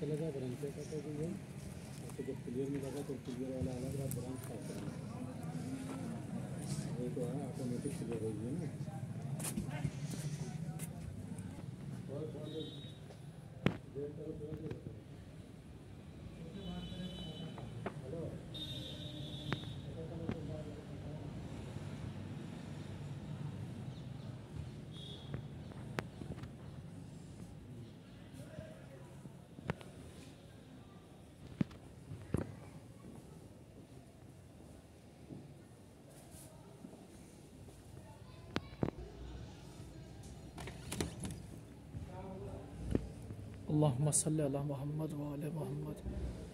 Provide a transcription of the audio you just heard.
चला जाए ब्रांच पे कहते हैं कि ये तो जब क्लियर नहीं लगा तो क्लियर वाला अलग बात ब्रांच का वो तो है ऑटोमेटिक क्लियर हो गई ना। अल्लाहुम्मा सल्ली अला मुहम्मद व आले मुहम्मद।